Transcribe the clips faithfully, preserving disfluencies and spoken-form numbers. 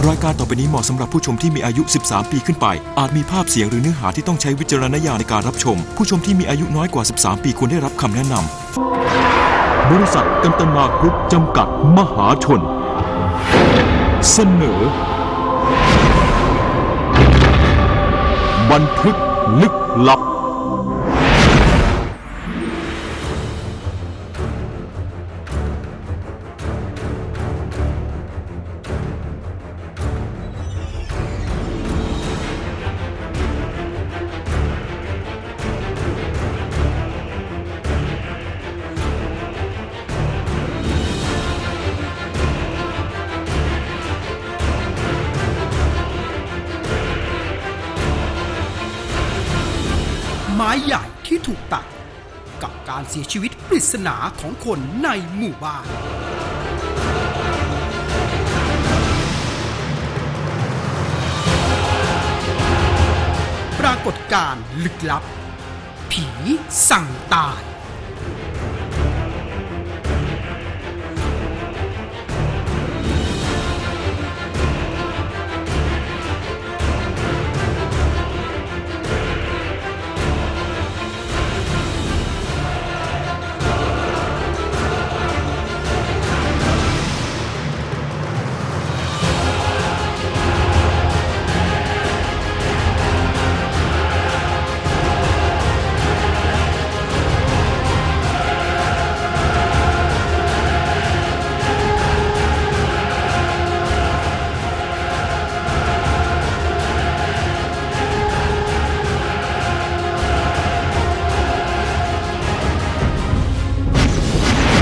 รายการต่อไปนี้เหมาะสำหรับผู้ชมที่มีอายุสิบสามปีขึ้นไปอาจมีภาพเสียงหรือเนื้อหาที่ต้องใช้วิจารณญาณในการรับชมผู้ชมที่มีอายุน้อยกว่าสิบสามปีควรได้รับคำแนะนำบริษัทกันตนากรุ๊ปจำกัดมหาชนเสนอบันทึกลึกลับไม้ใหญ่ที่ถูกตัดกับการเสียชีวิตปริศนาของคนในหมู่บ้านปรากฏการณ์ลึกลับผีสั่งตาย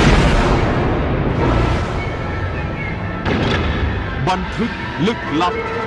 บันทึกลึกลับ